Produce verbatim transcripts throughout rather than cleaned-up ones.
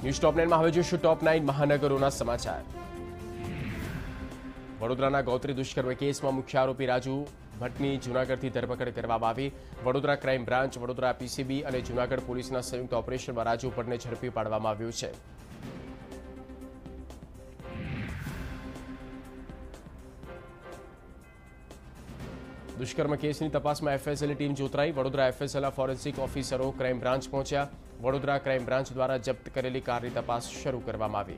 News ટોપ નાઇનમાં હવે જોઈશું ટોપ nine મહાનગરોના સમાચાર। વડોદરાના ગૌત્રી દુષ્કર્મ કેસમાં મુખ્ય આરોપી રાજુ ભટ્ટની જૂનાગઢથી ધરપકડ કરવામાં આવી। Vadodara crime branch, Vadodara PCB અને જૂનાગઢ પોલીસના સંયુક્ત ઓપરેશનમાં રાજુ ભટ્ટને ઝડપી પાડવામાં આવ્યો છે। દુષ્કર્મ કેસની તપાસમાં એફએસએલની ટીમ જોતરાઈ। વડોદરા એફએસએલના ફોરેન્સિક ઓફિસરો ક્રાઇમ બ્રાન્ચ પહોંચ્યા। વડોદરા ક્રાઇમ બ્રાન્ચ દ્વારા જપ્ત કરેલી કારની તપાસ શરૂ કરવામાં આવી।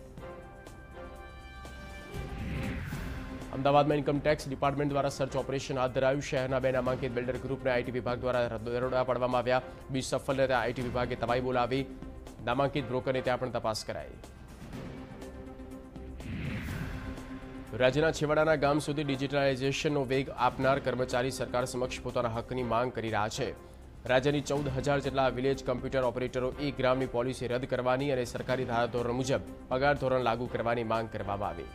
અમદાવાદમાં ઇન્કમટેક્સ ડિપાર્ટમેન્ટ દ્વારા સર્ચ ઓપરેશન હાથ ધરાયું। શહેરના બે નામાંકિત બિલ્ડર ગ્રુપને આઈટી વિભાગ દ્વારા દરોડા પાડવામાં આવ્યા। બીજ સફળને ત્યાં આઈટી વિભાગે તવાઈ બોલાવી। નામાંકિત બ્રોકરને ત્યાં પણ તપાસ કરાઈ। રાજ્યના છેવાડાના ગામ સુધી ડિજિટલાઇઝેશનનો વેગ આપનાર કર્મચારી સરકાર સમક્ષ પોતાના હકની માંગ કરી રહ્યા છે। રાજ્યની ચૌદ હજાર જેટલા વિલેજ કમ્પ્યુટર ઓપરેટરો એક ગ્રામની પોલિસી રદ કરવાની અને સરકારી ધારાધોરણ મુજબ પગાર ધોરણ લાગુ કરવાની માંગ કરવામાં આવી।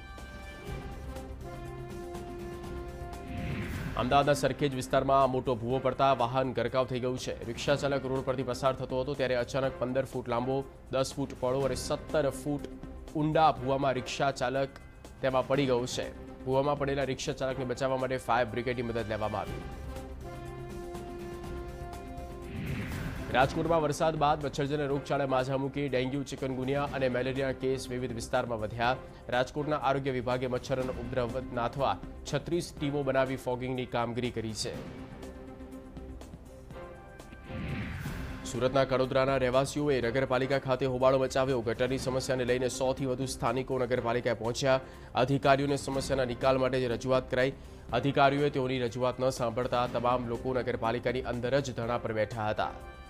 અમદાવાદના સરખેજ વિસ્તારમાં મોટો ભૂવો પડતા વાહન ગરકાવ થઈ ગયું છે। રિક્ષા ચાલક રોડ પરથી પસાર થતો હતો ત્યારે અચાનક પંદર ફૂટ લાંબો, દસ ફૂટ પહોળો અને સત્તર ફૂટ ઊંડા ભૂવામાં રિક્ષા ચાલક તેમાં પડી ગયું છે। ભૂવામાં પડેલા રિક્ષા ચાલકને બચાવવા માટે ફાયર બ્રિગેડની મદદ લેવામાં આવી। રાજકોટમાં વરસાદ બાદ મચ્છરજન્ય રોગચાળે માઝા મૂકી ડેન્ગ્યુ, ચિકનગુનિયા અને મેલેરિયાના કેસ વિવિધ વિસ્તારમાં વધ્યા। રાજકોટના આરોગ્ય વિભાગે મચ્છરોનો ઉપદ્રવ નાથવા છત્રીસ ટીમો બનાવી ફોગિંગની કામગીરી કરી છે। સુરતના કડોદરાના રહેવાસીઓએ નગરપાલિકા ખાતે હોબાળો મચાવ્યો। ગટરની સમસ્યાને લઈને સોથી વધુ સ્થાનિકો નગરપાલિકાએ પહોંચ્યા। અધિકારીઓને સમસ્યાના નિકાલ માટે રજૂઆત કરાઈ। અધિકારીઓએ તેઓની રજૂઆત ન સાંભળતા તમામ લોકો નગરપાલિકાની અંદર જ ધરણા પર બેઠા હતા।